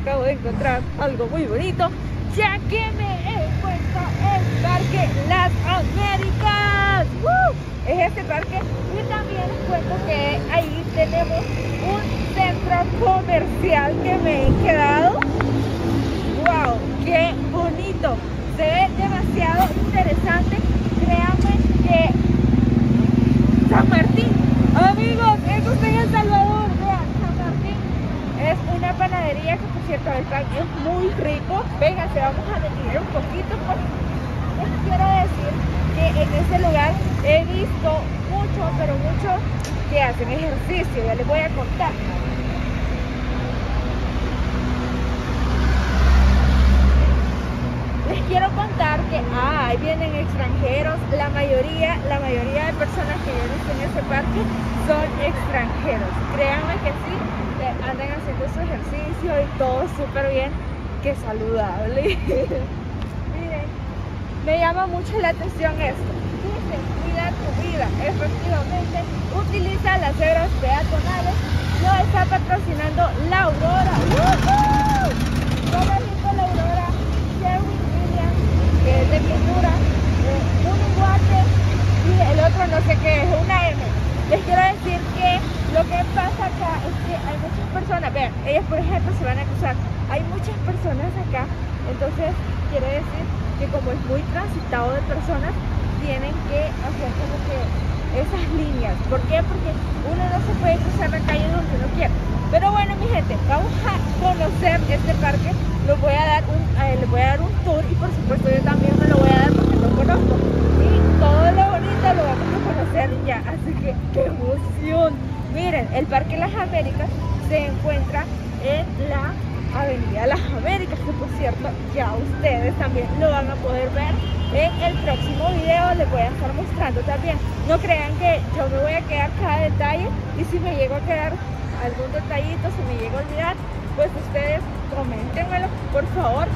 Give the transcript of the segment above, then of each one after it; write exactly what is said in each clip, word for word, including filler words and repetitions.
acabo de encontrar algo muy bonito, ya que me encuentro en Parque Las Américas. ¡Uh! Es este parque, y también les cuento que ahí tenemos un centro comercial que me he quedado. ¡Wow! ¡Qué bonito! Se ve demasiado interesante. Créanme que San Martín, amigos, eso está en El Salvador. Vean, San Martín es una panadería que, por cierto, el pan es muy rico. Vénganse, vamos a detener un poquito, pues les quiero decir que en este lugar he visto mucho, pero mucho que hacen ejercicio. Ya les voy a contar. Les quiero contar que ah, ahí vienen extranjeros. La mayoría, la mayoría de personas que vienen en ese parque son extranjeros. Créanme que sí, andan haciendo su ejercicio y todo súper bien, que saludable. Miren, me llama mucho la atención esto. Dice, cuida tu vida. Efectivamente, utiliza las cebras peatonales. Lo está patrocinando la Aurora. ¡Uh-huh! Yo le digo la Aurora, Sherwin Williams, que es de pintura, eh, un iguate y el otro no sé qué es, una M. Les quiero decir que lo que pasa acá es que hay muchas personas, vean, ellas por ejemplo se van a cruzar, hay muchas personas acá, entonces quiere decir que como es muy transitado de personas, tienen que hacer como que esas líneas. ¿Por qué? Porque uno no se puede cruzar la calle donde uno quiera. Pero bueno, mi gente, vamos a conocer este parque. Les voy a dar un, eh, les voy a dar un tour, y por supuesto yo también me lo voy a dar porque lo conozco. Y todo lo bonito lo vamos a conocer ya. Así que ¡qué emoción! Miren, el Parque Las Américas se encuentra en la Avenida Las Américas, que por cierto ya ustedes también lo van a poder ver en el próximo video. Les voy a estar mostrando también. No crean que yo me voy a quedar cada detalle, y si me llego a quedar algún detallito, si me llego a olvidar, pues ustedes coméntenmelo, por favor.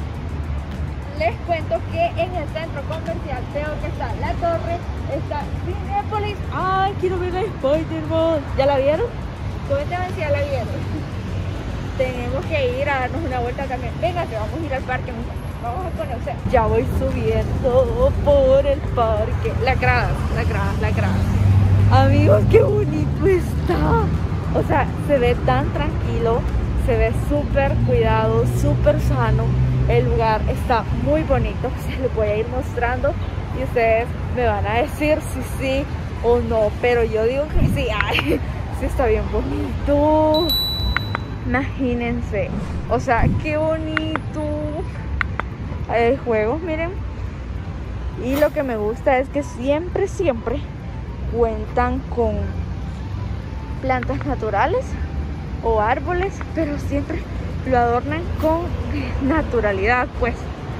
Les cuento que en el centro comercial veo que está la torre, está Cinépolis. Ay, quiero ver la Spider-Man. ¿Ya la vieron? Coméntenme si ya la vieron. Tenemos que ir a darnos una vuelta también. Venga, que vamos a ir al parque, vamos a conocer. Ya voy subiendo por el parque. Las gradas, las gradas, las gradas. Amigos, qué bonito está. O sea, se ve tan tranquilo, se ve súper cuidado, súper sano. El lugar está muy bonito. Se les voy a ir mostrando y ustedes me van a decir si sí o no. Pero yo digo que sí. Ay, sí está bien bonito. Imagínense, o sea, qué bonito. Hay juegos, miren. Y lo que me gusta es que siempre, siempre cuentan con plantas naturales o árboles, pero siempre lo adornan con naturalidad, pues.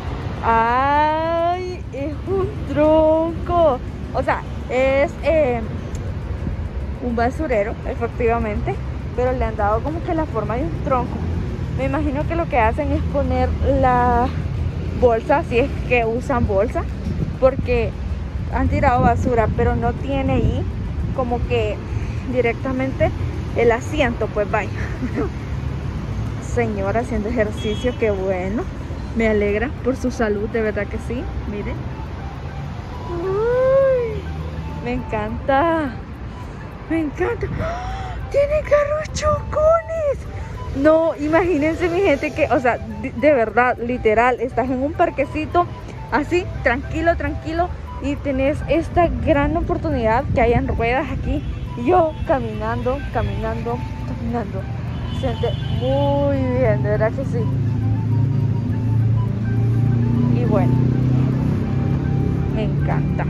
¡Ay! Es un tronco. O sea, es eh, un basurero, efectivamente, pero le han dado como que la forma de un tronco. Me imagino que lo que hacen es poner la bolsa, si es que usan bolsa, porque han tirado basura, pero no tiene ahí como que directamente el asiento, pues vaya. Señora haciendo ejercicio, qué bueno. Me alegra por su salud, de verdad que sí. Miren. Uy, me encanta. Me encanta. ¡Tiene carros chocones! No, imagínense, mi gente, que, o sea, de, de verdad, literal, estás en un parquecito así, tranquilo, tranquilo, y tenés esta gran oportunidad que hayan ruedas aquí. Y yo caminando, caminando, caminando. Se siente muy bien, de verdad que sí. Y bueno, me encanta.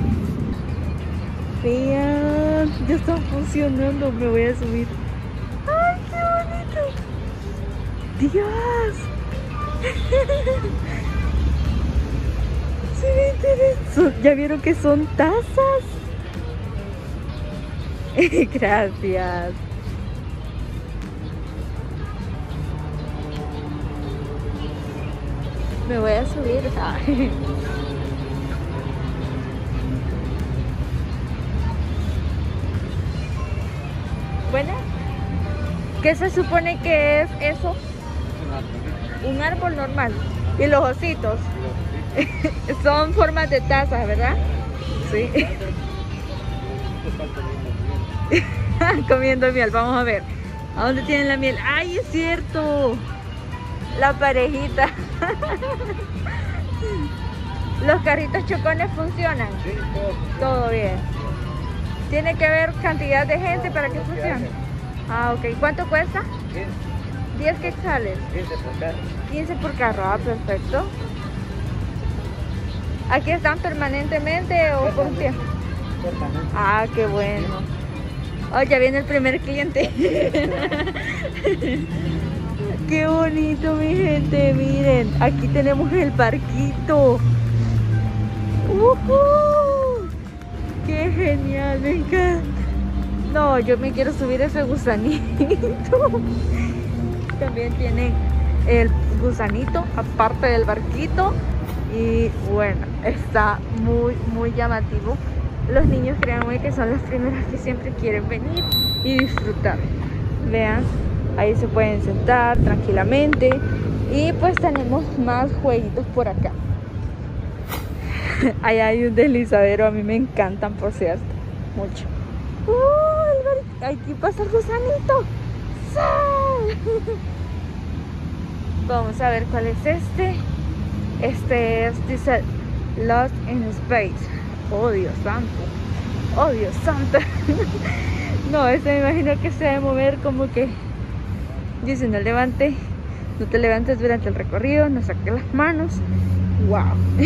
Vean, ya está funcionando. Me voy a subir. ¡Ay, qué bonito! ¡Dios! Se ve interesante. ¿Ya vieron que son tazas? Gracias. Me voy a subir. Ay. Bueno, ¿qué se supone que es eso? Un árbol normal. Y los ositos son formas de tazas, ¿verdad? Sí. Comiendo miel, vamos a ver. ¿A dónde tienen la miel? ¡Ay, es cierto! La parejita. ¿Los carritos chocones funcionan? Sí, todo. Todo bien. ¿Tiene que haber cantidad de gente para que funcione? Ah, ok. ¿Cuánto cuesta? diez quetzales. quince por carro. quince por carro, ah, perfecto. ¿Aquí están permanentemente o por un tiempo? Permanente. Ah, qué bueno. Oh, ya viene el primer cliente. Qué bonito, mi gente. Miren, aquí tenemos el barquito. Uh-huh. Qué genial, me encanta. No, yo me quiero subir ese gusanito. También tienen el gusanito aparte del barquito. Y bueno, está muy, muy llamativo. Los niños, créanme que son los primeros que siempre quieren venir y disfrutar. Vean, ahí se pueden sentar tranquilamente. Y pues tenemos más jueguitos por acá. Ahí hay un deslizadero, a mí me encantan, por cierto, mucho. ¡Uh! Aquí pasa el gusanito. ¡Sí! Vamos a ver cuál es este. Este es, dice, Lost in Space. Oh, Dios santo. Oh, Dios santo. No, este me imagino que se debe mover como que dice, no levante, no te levantes durante el recorrido, no saques las manos. Wow.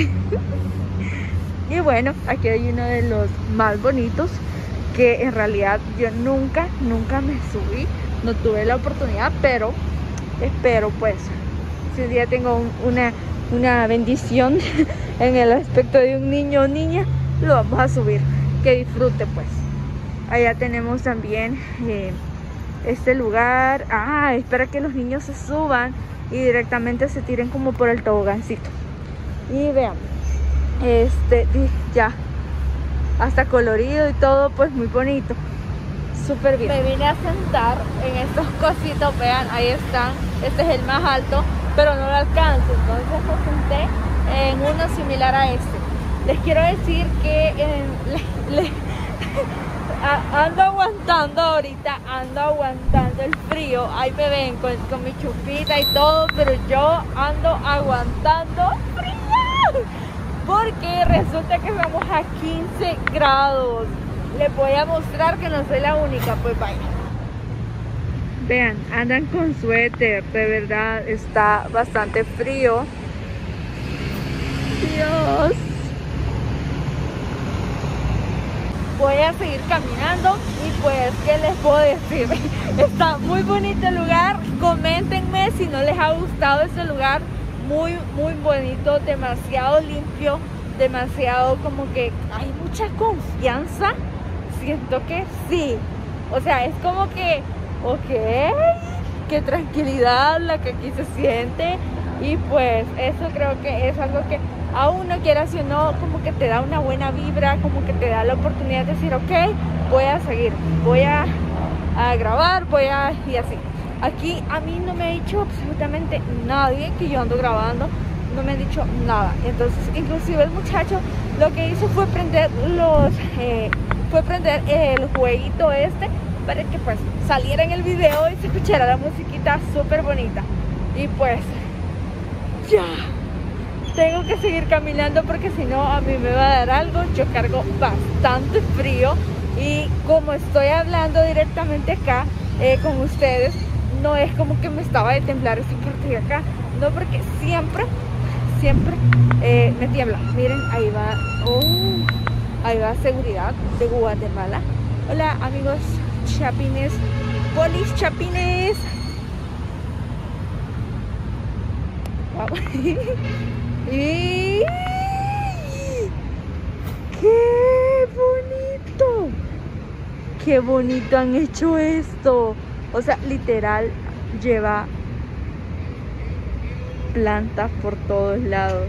Y bueno, aquí hay uno de los más bonitos que en realidad yo nunca, nunca me subí. No tuve la oportunidad, pero espero pues, si un día tengo un, una, una bendición en el aspecto de un niño o niña, lo vamos a subir, que disfrute pues. Allá tenemos también eh, este lugar. Ah, espera que los niños se suban y directamente se tiren como por el tobogancito. Y vean, este ya hasta colorido y todo, pues muy bonito, súper bien. Me vine a sentar en estos cositos, vean, ahí están. Este es el más alto, pero no lo alcanzo, entonces me senté en uno similar a este. Les quiero decir que eh, le, le, a, ando aguantando ahorita, ando aguantando el frío. Ahí me ven con, con mi chupita y todo, pero yo ando aguantando frío. Porque resulta que vamos a quince grados. Les voy a mostrar que no soy la única, pues vaya. Vean, andan con suéter, de verdad está bastante frío. Dios. Voy a seguir caminando y pues, ¿qué les puedo decir? Está muy bonito el lugar. Coméntenme si no les ha gustado este lugar. Muy, muy bonito, demasiado limpio, demasiado como que hay mucha confianza. Siento que sí. O sea, es como que, ok, qué tranquilidad la que aquí se siente. Y pues eso creo que es algo que a uno, quiera si o no, como que te da una buena vibra, como que te da la oportunidad de decir, ok, voy a seguir, voy a, a grabar, voy a, y así. Aquí a mí no me ha dicho absolutamente nadie que yo ando grabando, no me han dicho nada. Entonces, inclusive el muchacho lo que hizo fue prender los, eh, fue prender el jueguito este para que pues saliera en el video y se escuchara la musiquita súper bonita. Y pues, ya. Tengo que seguir caminando porque si no a mí me va a dar algo. Yo cargo bastante frío y como estoy hablando directamente acá eh, con ustedes, no es como que me estaba de temblar así porque acá, no, porque siempre, siempre eh, me tiembla. Miren, ahí va, oh, ahí va seguridad de Guatemala. Hola amigos chapines, polis chapines. Wow. ¡Y qué bonito! ¡Qué bonito han hecho esto! O sea, literal, lleva plantas por todos lados.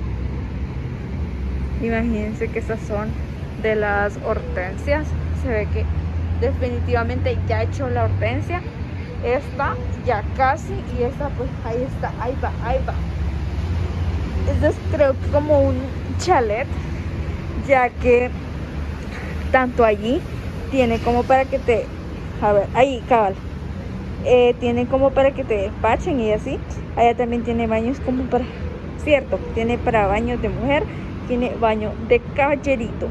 Imagínense que esas son de las hortensias. Se ve que definitivamente ya ha hecho la hortensia. esta ya casi, y esta pues ahí está, ahí va, ahí va. Esto es creo que como un chalet, ya que tanto allí tiene como para que te, a ver, ahí cabal, eh, tiene como para que te despachen y así. Allá también tiene baños como para, cierto, tiene para baños de mujer, tiene baño de caballerito.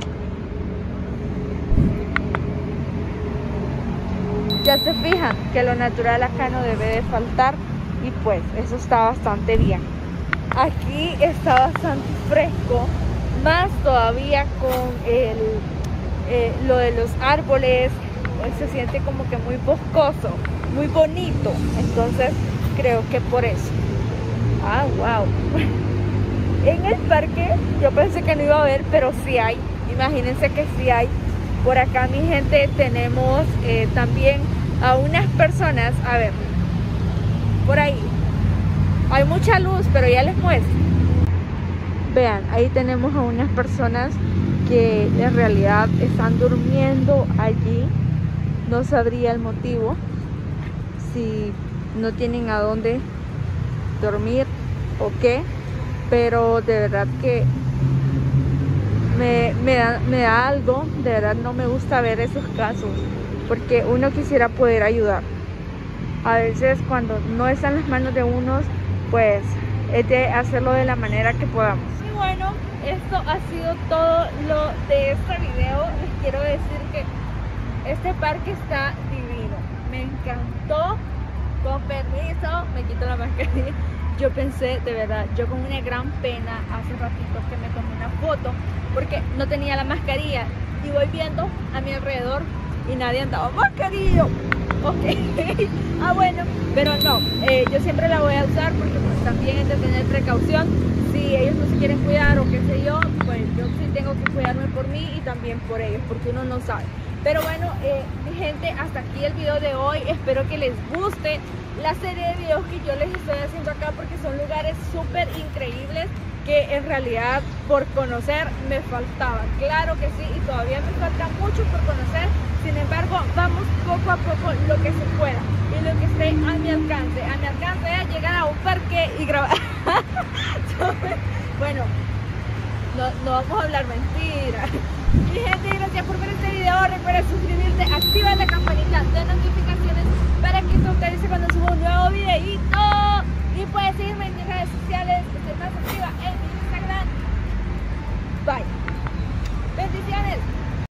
Ya se fijan que lo natural acá no debe de faltar, y pues eso está bastante bien. Aquí está bastante fresco, más todavía con el, eh, lo de los árboles, pues se siente como que muy boscoso, muy bonito. Entonces creo que por eso. Ah, wow. En el parque yo pensé que no iba a haber, pero sí hay. Imagínense que sí hay. Por acá, mi gente, tenemos eh, también a unas personas. A ver, por ahí hay mucha luz, pero ya les muestro. Vean, ahí tenemos a unas personas que en realidad están durmiendo allí. No sabría el motivo, si no tienen a dónde dormir o qué, pero de verdad que me, me, da, me da algo. De verdad no me gusta ver esos casos, porque uno quisiera poder ayudar. A veces cuando no está en las manos de unos, pues es de hacerlo de la manera que podamos. Y bueno, esto ha sido todo lo de este video. Les quiero decir que este parque está divino, me encantó. Con permiso, me quito la mascarilla. Yo pensé, de verdad, yo con una gran pena hace ratito que me tomé una foto porque no tenía la mascarilla, y voy viendo a mi alrededor y nadie andaba mascarilla. Ok, ah bueno, pero no, eh, yo siempre la voy a usar porque pues también es de tener precaución. Si ellos no se quieren cuidar o qué sé yo, pues yo sí tengo que cuidarme por mí y también por ellos, porque uno no sabe. Pero bueno, eh, mi gente, hasta aquí el video de hoy. Espero que les guste la serie de videos que yo les estoy haciendo acá, porque son lugares súper increíbles que en realidad por conocer me faltaba. Claro que sí, y todavía me falta mucho por conocer. Sin embargo, vamos poco a poco lo que se pueda y lo que esté a mi alcance. A mi alcance es llegar a un parque y grabar. Bueno, no, no vamos a hablar mentiras. Mi gente, gracias por ver este video. Recuerda suscribirte, activa la campanita de notificaciones para que te actualice cuando suba un nuevo videito. Y puedes seguirme en mis redes sociales, estoy más activa en